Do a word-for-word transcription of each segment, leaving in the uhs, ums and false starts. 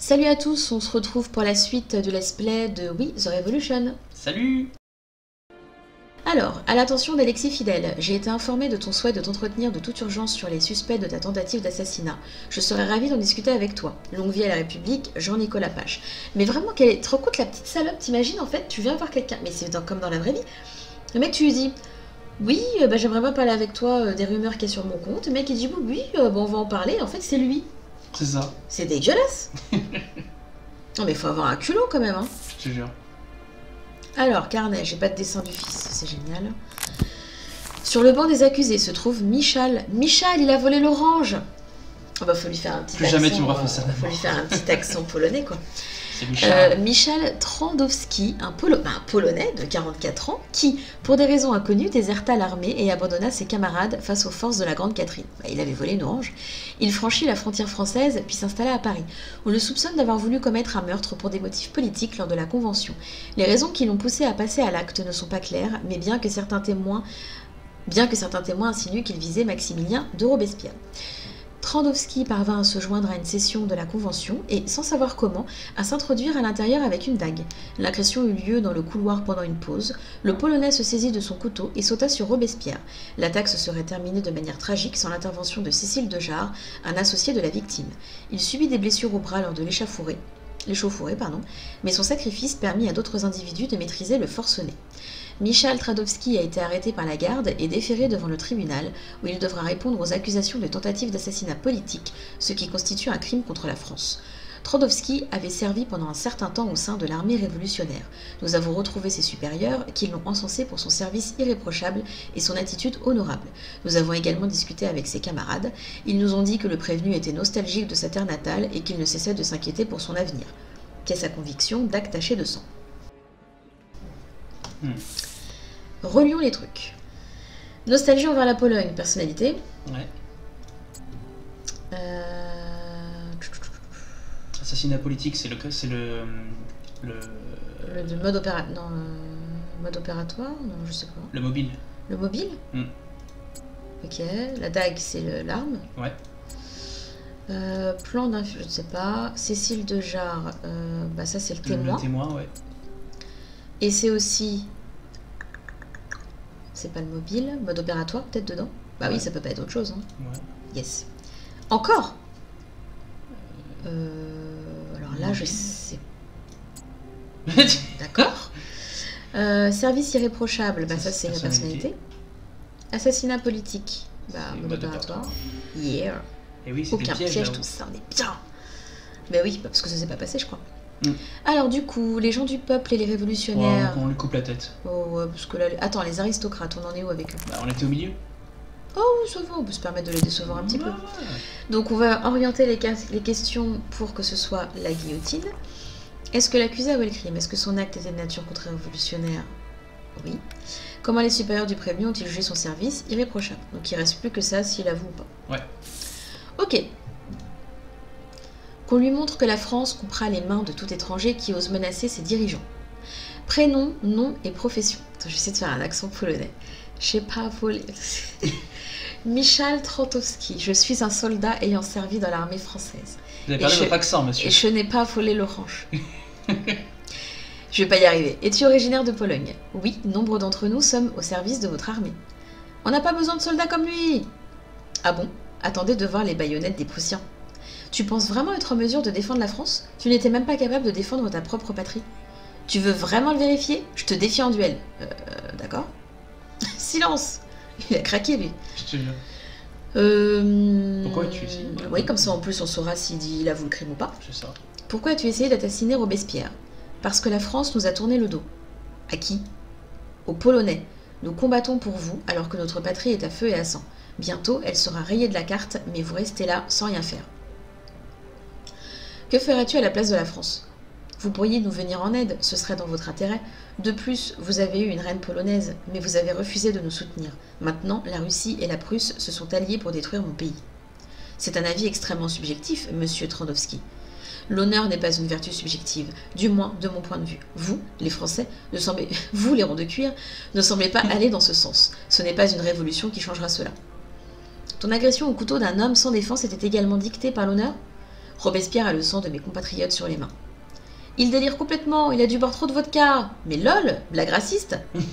Salut à tous, on se retrouve pour la suite du let's play de We The Revolution. Salut! Alors, à l'attention d'Alexis Fidèle, j'ai été informé de ton souhait de t'entretenir de toute urgence sur les suspects de ta tentative d'assassinat. Je serais ravie d'en discuter avec toi. Longue vie à la République, Jean-Nicolas Pache. Mais vraiment, quelle est... tu te rends compte la petite salope, t'imagines en fait, tu viens voir quelqu'un, mais c'est dans... comme dans la vraie vie. Le mec, tu lui dis, oui, euh, bah, j'aimerais pas parler avec toi euh, des rumeurs qu'il y a sur mon compte. Le mec, il dit, bon, oui, euh, bon, on va en parler. En fait, c'est lui. C'est ça. C'est dégueulasse. Non mais faut avoir un culot quand même, hein. Je te jure. Alors, carnet, j'ai pas de dessin du fils, c'est génial. Sur le banc des accusés se trouve Michal. Michal, il a volé l'orange. Oh bah faut lui faire un petit Plus accent. jamais tu me refais ça. Faut lui faire un petit accent polonais quoi. C'est Michal. Euh, Michal Trandowski, un, Polo... un Polonais de quarante-quatre ans, qui, pour des raisons inconnues, déserta l'armée et abandonna ses camarades face aux forces de la Grande Catherine. Bah, il avait volé une orange. Il franchit la frontière française, puis s'installa à Paris. On le soupçonne d'avoir voulu commettre un meurtre pour des motifs politiques lors de la Convention. Les raisons qui l'ont poussé à passer à l'acte ne sont pas claires, mais bien que certains témoins, bien que certains témoins insinuent qu'il visait Maximilien de Robespierre. Trandowski parvint à se joindre à une session de la Convention et, sans savoir comment, à s'introduire à l'intérieur avec une dague. L'agression eut lieu dans le couloir pendant une pause. Le Polonais se saisit de son couteau et sauta sur Robespierre. L'attaque se serait terminée de manière tragique sans l'intervention de Cécile de Jars, un associé de la victime. Il subit des blessures au bras lors de l'échauffourée, l'échauffourée, pardon, mais son sacrifice permit à d'autres individus de maîtriser le forcené. Michal Trandowski a été arrêté par la garde et déféré devant le tribunal, où il devra répondre aux accusations de tentative d'assassinat politique, ce qui constitue un crime contre la France. Trandowski avait servi pendant un certain temps au sein de l'armée révolutionnaire. Nous avons retrouvé ses supérieurs, qui l'ont encensé pour son service irréprochable et son attitude honorable. Nous avons également discuté avec ses camarades. Ils nous ont dit que le prévenu était nostalgique de sa terre natale et qu'il ne cessait de s'inquiéter pour son avenir. Qu'est sa conviction d'acte taché de sang. Hmm. Relions les trucs. Nostalgie envers la Pologne, personnalité. Ouais. Euh... Assassinat politique, c'est le c'est le le Le, le mode opéra... non, euh, mode opératoire, non, je sais pas. le mobile. Le mobile. Hmm. Ok. La dague, c'est le- l'arme. Ouais. Euh, plan d'infus, je ne sais pas. Cécile de Jars, euh, bah ça c'est le témoin. Le témoin, ouais. Et c'est aussi. C'est pas le mobile, mode opératoire peut-être dedans. Bah oui, Ouais. ça peut pas être autre chose. Hein. Ouais. Yes. Encore. Euh, alors là, je Mobile. sais. D'accord. Euh, service irréprochable, bah ça c'est la Personnalité. personnalité. Assassinat politique, bah C'est mode mode opératoire. Yeah. Et oui, c'est des Aucun pièges. piège, là-haut. tout ça, on est bien. Mais oui, parce que ça s'est pas passé, je crois. Mm. Alors du coup, les gens du peuple et les Ouais, révolutionnaires. on lui coupe la tête. Oh ouais, parce que là, attends, les aristocrates, on en est où avec eux? Bah, on était au milieu. Oh, ça va, on peut se permettre de les décevoir un petit peu. Ouais. Donc on va orienter les, cas- les questions pour que ce soit la guillotine. Est-ce que l'accusé avoué le crime? Est-ce que son acte était de nature contre-révolutionnaire? Oui. Comment les supérieurs du prévenu ont-ils jugé son service? Irréprochable. Donc il reste plus que ça s'il avoue ou pas. Ouais. Ok. Qu'on lui montre que la France coupera les mains de tout étranger qui ose menacer ses dirigeants. Prénom, nom et profession. Attends, je vais essayer de faire un accent polonais. Je sais pas voler. Michal Trandowski. Je suis un soldat ayant servi dans l'armée française. Vous avez Et parlé je- votre accent, monsieur. Et je n'ai pas volé l'orange. Je vais pas y arriver. Es-tu originaire de Pologne? Oui, nombre d'entre nous sommes au service de votre armée. On n'a pas besoin de soldats comme lui. Ah bon? Attendez de voir les baïonnettes des Prussiens. Tu penses vraiment être en mesure de défendre la France? Tu n'étais même pas capable de défendre ta propre patrie. Tu veux vraiment le vérifier? Je te défie en duel. Euh, d'accord. Silence. Il a craqué, lui. Je te jure. Euh... Pourquoi es-tu ici? Oui, comme ça en plus on saura s'il dit il avoue le crime ou pas. C'est ça. Pourquoi as-tu essayé d'assassiner Robespierre? Parce que la France nous a tourné le dos. À qui? Aux Polonais. Nous combattons pour vous alors que notre patrie est à feu et à sang. Bientôt, elle sera rayée de la carte, mais vous restez là sans rien faire. Que ferais-tu à la place de la France? Vous pourriez nous venir en aide, ce serait dans votre intérêt. De plus, vous avez eu une reine polonaise, mais vous avez refusé de nous soutenir. Maintenant, la Russie et la Prusse se sont alliés pour détruire mon pays. C'est un avis extrêmement subjectif, monsieur Trandowski. L'honneur n'est pas une vertu subjective, du moins de mon point de vue. Vous, les Français, ne semblez, vous, les ronds de cuir, ne semblez pas aller dans ce sens. Ce n'est pas une révolution qui changera cela. Ton agression au couteau d'un homme sans défense était également dictée par l'honneur? Robespierre a le sang de mes compatriotes sur les mains. Il délire complètement, il a dû boire trop de vodka. Mais lol, blague raciste.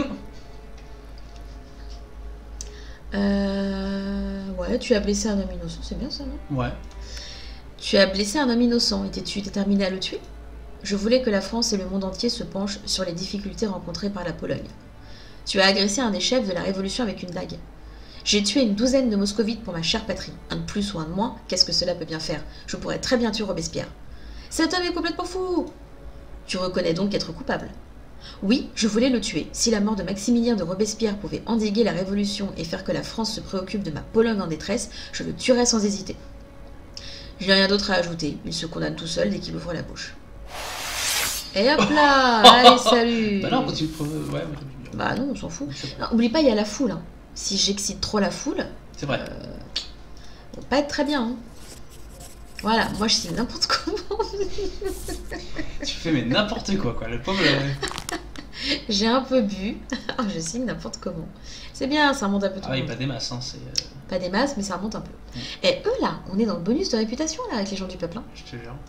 euh... Ouais, tu as blessé un homme innocent, c'est bien ça, non? Ouais. Tu as blessé un homme innocent, étais-tu déterminé à le tuer? Je voulais que la France et le monde entier se penchent sur les difficultés rencontrées par la Pologne. Tu as agressé un des chefs de la Révolution avec une dague. J'ai tué une douzaine de moscovites pour ma chère patrie. Un de plus ou un de moins, qu'est-ce que cela peut bien faire? Je pourrais très bien tuer Robespierre. Cet homme est complètement fou! Tu reconnais donc être coupable? Oui, je voulais le tuer. Si la mort de Maximilien de Robespierre pouvait endiguer la Révolution et faire que la France se préoccupe de ma Pologne en détresse, je le tuerais sans hésiter. Je n'ai rien d'autre à ajouter. Il se condamne tout seul dès qu'il ouvre la bouche. Et hop là! Allez, salut! Bah non, quand tu... Ouais, bah non, on s'en fout. Non, oublie pas, il y a la foule. Hein. Si j'excite trop la foule... C'est vrai. Euh, ça va pas être très bien. Hein. Voilà, moi je signe n'importe comment. Tu fais mais n'importe quoi, quoi. Le pauvre... J'ai un peu bu. Je signe n'importe comment. C'est bien, ça remonte un peu tout. Ah oui, pas des masses, hein, c'est... Pas des masses, mais ça remonte un peu. Mm. Et eux là, on est dans le bonus de réputation là, avec les gens du peuple. Hein. Je te jure.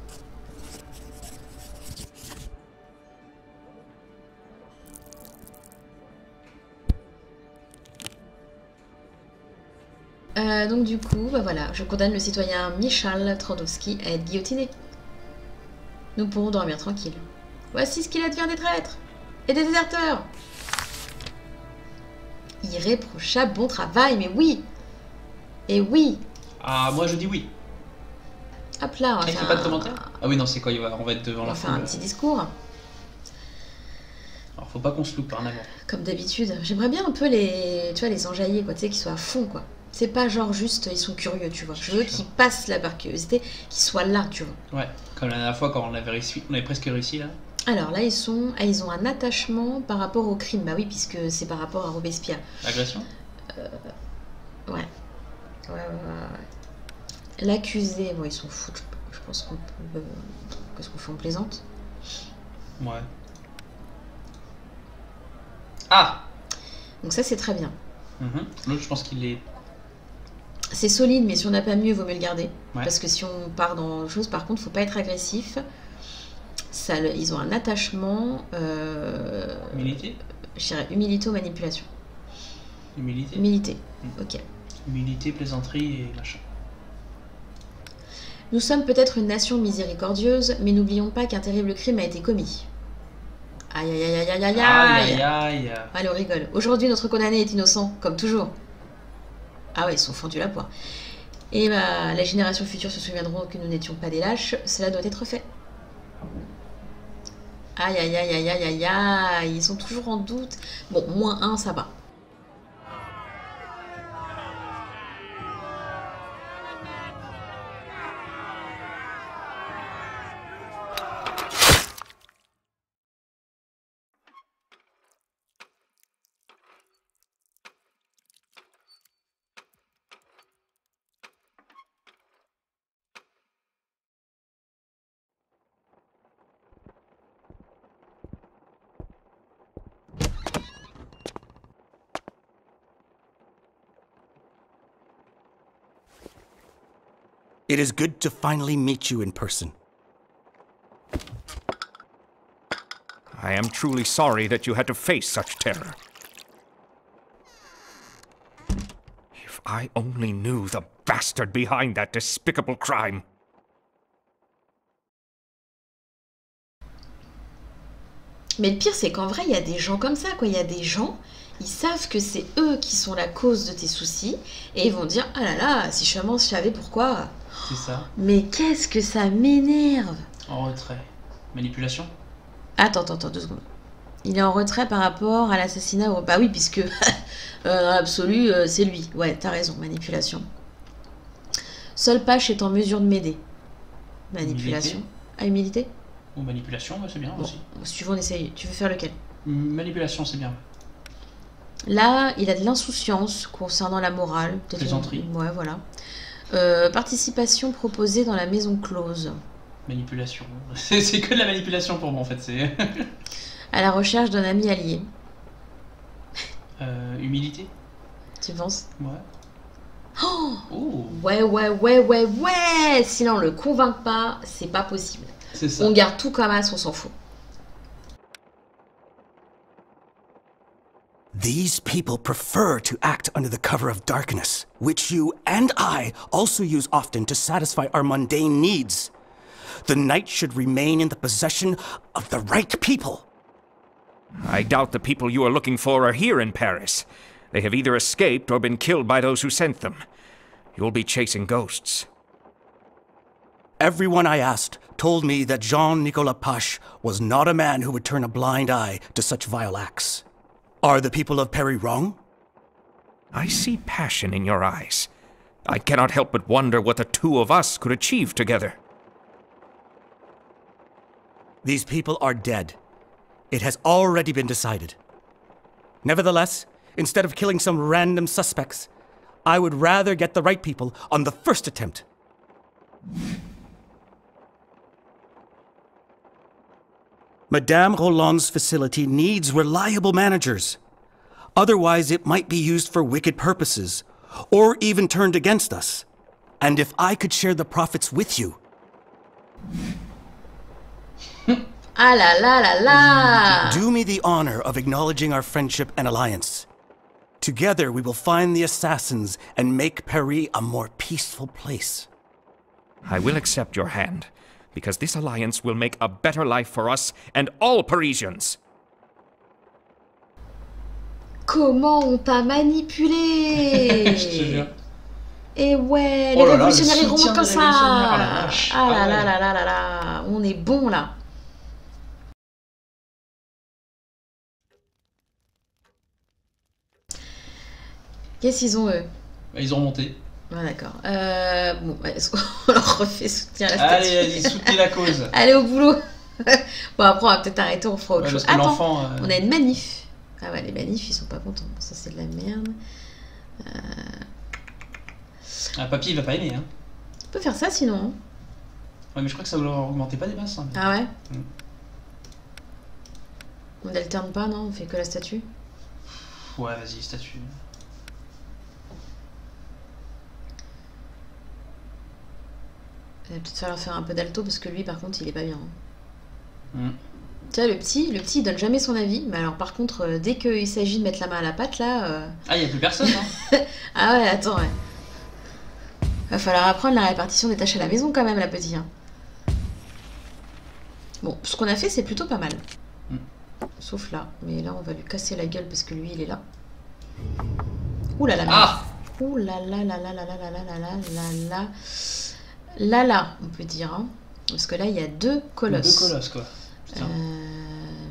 Euh, donc du coup, bah voilà, je condamne le citoyen Michal Trandowski à être guillotiné. Nous pourrons dormir tranquille. Voici ce qu'il advient des traîtres et des déserteurs. Irréprochable bon travail, mais oui. Et oui. Ah, moi je dis oui. Hop là, on va Il faire fait pas de un... commentaire. Ah oui, non, c'est quoi, il va... on va être devant on la va faire foule. un petit discours. Alors faut pas qu'on se loupe, hein, en avant. Comme d'habitude. J'aimerais bien un peu les, tu vois, les enjailler, quoi, tu sais, qu'ils soient à fond, quoi. C'est pas genre juste, ils sont curieux, tu vois. Je veux qu'ils passent là par curiosité, qu'ils soient là, tu vois. Ouais, comme la dernière fois quand on avait réussi, on avait presque réussi là. Alors là, ils sont, ah, ils ont un attachement par rapport au crime. Bah oui, puisque c'est par rapport à Robespierre. Agression. Euh... Ouais. Ouais, ouais, ouais, ouais. L'accusé, bon, ils sont fous. Je pense qu'on peut... Qu'est-ce qu'on fait, on plaisante? Ouais. Ah. Donc ça, c'est très bien. Mm-hmm. L'autre, je pense qu'il est... C'est solide, mais si on n'a pas mieux, il vaut mieux le garder. Ouais. Parce que si on part dans chose, par contre, faut pas être agressif. Ça, ils ont un attachement... Euh... Humilité. Je dirais humilité ou manipulation. Humilité. Humilité, Mm. ok. Humilité, plaisanterie et machin. Nous sommes peut-être une nation miséricordieuse, mais n'oublions pas qu'un terrible crime a été commis. Aïe aïe aïe aïe aïe aïe Aïe aïe aïe. Allez, on rigole. Aujourd'hui, notre condamné est innocent, comme toujours. Ah ouais, ils sont fendus la poire. Et bah, les générations futures se souviendront que nous n'étions pas des lâches. Cela doit être fait. Aïe aïe aïe aïe aïe aïe aïe. Ils sont toujours en doute. Bon, moins un, ça va. It is good to finally meet you in person. I am truly sorry that you had to face such terror. If I only knew the bastard behind that despicable crime. Mais le pire, c'est qu'en vrai, il y a des gens comme ça, quoi. Il y a des gens, ils savent que c'est eux qui sont la cause de tes soucis, et ils vont dire, ah là là, si seulement je savais pourquoi. C'est ça. Mais qu'est-ce que ça m'énerve. En retrait. Manipulation. Attends, attends, attends, deux secondes. Il est en retrait par rapport à l'assassinat. Bah oui, puisque euh, dans l'absolu, euh, c'est lui. Ouais, t'as raison, manipulation. Seul Pache est en mesure de m'aider. Manipulation. Humilité. Ah, humilité. Ou manipulation, bah, c'est bien Bon, aussi. suivant, on essaye. Tu veux faire lequel? Manipulation, c'est bien. Là, il a de l'insouciance concernant la morale. Peut-être Plaisanterie. une- Ouais, voilà. Euh, participation proposée dans la maison close. Manipulation. C'est c'est que de la manipulation pour moi en fait. C'est À la recherche d'un ami allié. euh, humilité. Tu penses? Ouais. Oh, Oh, ouais, ouais, ouais, ouais, ouais. Si là on le convainc pas, c'est pas possible. c'est ça. On garde tout comme as, on s'en fout. These people prefer to act under the cover of darkness, which you and I also use often to satisfy our mundane needs. The night should remain in the possession of the right people. I doubt the people you are looking for are here in Paris. They have either escaped or been killed by those who sent them. You'll be chasing ghosts. Everyone I asked told me that Jean-Nicolas Pache was not a man who would turn a blind eye to such vile acts. Are the people of Paris wrong? I see passion in your eyes. I cannot help but wonder what the two of us could achieve together. These people are dead. It has already been decided. Nevertheless, instead of killing some random suspects, I would rather get the right people on the first attempt. Madame Roland's facility needs reliable managers. Otherwise, it might be used for wicked purposes, or even turned against us. And if I could share the profits with you... Ah là là là là. Do me the honor of acknowledging our friendship and alliance. Together we will find the assassins and make Paris a more peaceful place. I will accept your hand, because this alliance will make a better life for us and all Parisians. Comment on t'a manipulé? Je te jure. Et ouais, Oh les là là, révolutionnaires le ils remontent soutien comme des ça. révolutionnaires, oh la vache. Ah là Ah là ouais. là là là là, on est bon là. Qu'est-ce qu'ils ont eux? Bah, ils ont remonté. Ah d'accord. Euh, bon, est-ce qu'on leur refait soutien à la statue? Allez, allez, soutenez la cause. Allez au boulot. Bon après on va peut-être arrêter, on fera autre Ouais, chose. parce que Attends, l'enfant, euh, on a une manif. Ah ouais, les manifs ils sont pas contents. Bon, ça c'est de la merde. un papy il va pas aimer. Hein. On peut faire ça sinon. Hein. Ouais, mais je crois que ça leur augmentait pas des masses. Hein. Ah ouais. Mm. On alterne pas, non? On fait que la statue? Ouais, vas-y, statue. Il va peut-être falloir faire un peu d'alto parce que lui par contre il est pas bien. Hein. Mm. Tu vois, le petit, le petit il donne jamais son avis, mais alors par contre, euh, dès qu'il s'agit de mettre la main à la pâte là. Euh... Ah, il y a plus personne, hein. Ah ouais, attends, ouais. Va falloir apprendre la répartition des tâches à la maison quand même, la petite. Hein. Bon, ce qu'on a fait c'est plutôt pas mal. Mm. Sauf là, mais là on va lui casser la gueule parce que lui il est là. Ouh là là, Ah. ouh là là là là là là là là là là là là là là, on peut dire, hein. Parce que là il y a deux colosses. Deux colosses, quoi. Putain. Euh...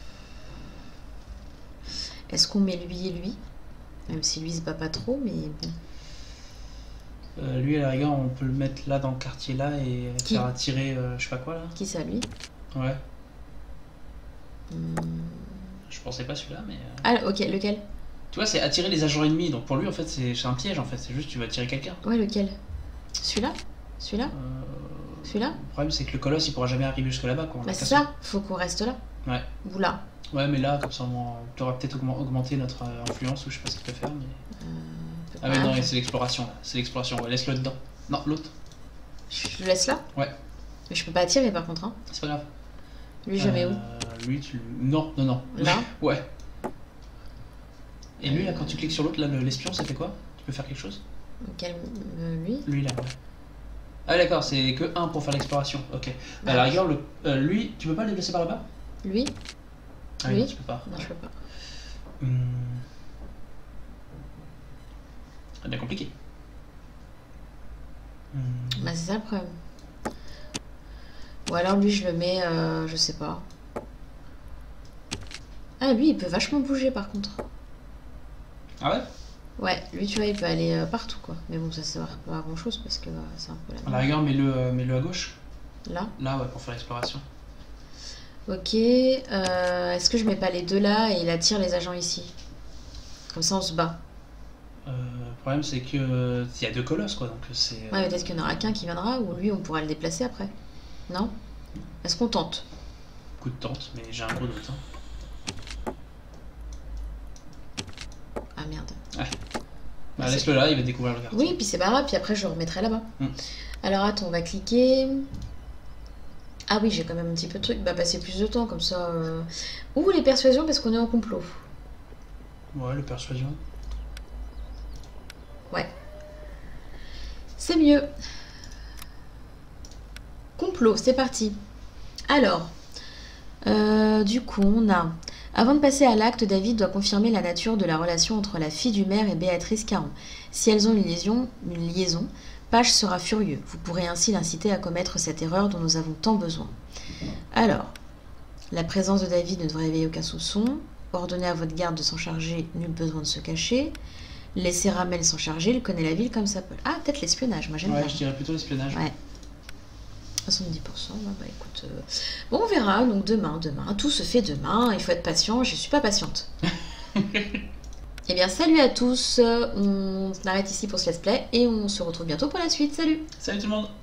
Est-ce qu'on met lui et lui? Même si lui il se bat pas trop, mais bon. Euh, lui, à la rigueur, on peut le mettre là dans le quartier là et Qui? faire attirer euh, je sais pas quoi là. Qui ça, lui? Ouais. Hmm. Je pensais pas celui-là, mais. euh, Ah, ok, lequel? Tu vois, c'est attirer les agents ennemis. Donc pour lui, en fait, c'est c'est un piège en fait. C'est juste tu vas attirer quelqu'un. Ouais, lequel? Celui-là? Celui-là? Euh, Celui-là? Le problème, c'est que le colosse il pourra jamais arriver jusque là-bas quoi. Bah, c'est ça, faut qu'on reste là. Ouais. Ou là. Ouais, mais là, comme ça, tu auras peut-être augmen- augmenté notre euh, influence ou je sais pas ce qu'il peut faire. Mais... Euh, Ah, mais non, c'est l'exploration là. C'est l'exploration. Ouais, laisse-le dedans. Non, l'autre. Je le laisse là? Ouais. Mais je peux pas attirer par contre, hein. C'est pas grave. Lui, je le mets où? Euh, Lui, tu. Non, non, non. Là? Ouais. Et lui, là, quand tu cliques sur l'autre, là, le- l'espion, ça fait quoi? Tu peux faire quelque chose? Quel... euh, lui? Lui, là, ouais. Ah, d'accord, c'est que un pour faire l'exploration. Ok. Bah, à la Ouais. rigueur, le, euh, lui, tu peux pas le déplacer par là-bas? Lui? Ah, Lui non, tu peux pas. Non, je peux pas. Hum. C'est bien compliqué. Hum. Bah, c'est ça le problème. Ou alors lui, je le mets, euh, je sais pas. Ah, lui, il peut vachement bouger par contre. Ah ouais? Ouais, lui, tu vois, il peut aller euh, partout, quoi. Mais bon, ça sert pas à grand chose parce que euh, c'est un peu À la la rigueur, mets-le euh, mets-le à gauche. Là. Là, ouais, pour faire l'exploration. Ok. Euh, Est-ce que je mets pas les deux là et il attire les agents ici? Comme ça, on se bat. Euh, le problème, c'est que euh, il y a deux colosses, quoi. Donc c'est. euh, Ouais, peut-être qu'il y en aura qu'un qui viendra ou lui, on pourra le déplacer après. Non? Est-ce qu'on tente? Coup de tente, mais j'ai un gros doute. Hein. Ah merde. Ouais. Bah, laisse-le là, il va découvrir le quartier. Oui, puis c'est pas grave, puis après je le remettrai là-bas. Mm. Alors attends, on va cliquer. Ah oui, j'ai quand même un petit peu de truc. Bah passer plus de temps comme ça. Euh... Ou les persuasions parce qu'on est en complot. Ouais, le persuasion. Ouais. C'est mieux. Complot, c'est parti. Alors, euh, du coup, on a... Avant de passer à l'acte, David doit confirmer la nature de la relation entre la fille du maire et Béatrice Caron. Si elles ont une liaison, une liaison, Page sera furieux. Vous pourrez ainsi l'inciter à commettre cette erreur dont nous avons tant besoin. Alors, la présence de David ne devrait éveiller aucun soupçon. Ordonnez à votre garde de s'en charger, nul besoin de se cacher. Laissez Ramel s'en charger, il connaît la ville comme ça peut. Ah, peut-être l'espionnage, moi j'aime Ouais, bien. je dirais plutôt l'espionnage. Ouais. soixante-dix pour cent, bah, bah écoute... Euh... Bon, on verra, donc demain, demain. Tout se fait demain, il faut être patient, je suis pas patiente. Eh bien, salut à tous, on arrête ici pour ce let's play et on se retrouve bientôt pour la suite. Salut! Salut tout le monde!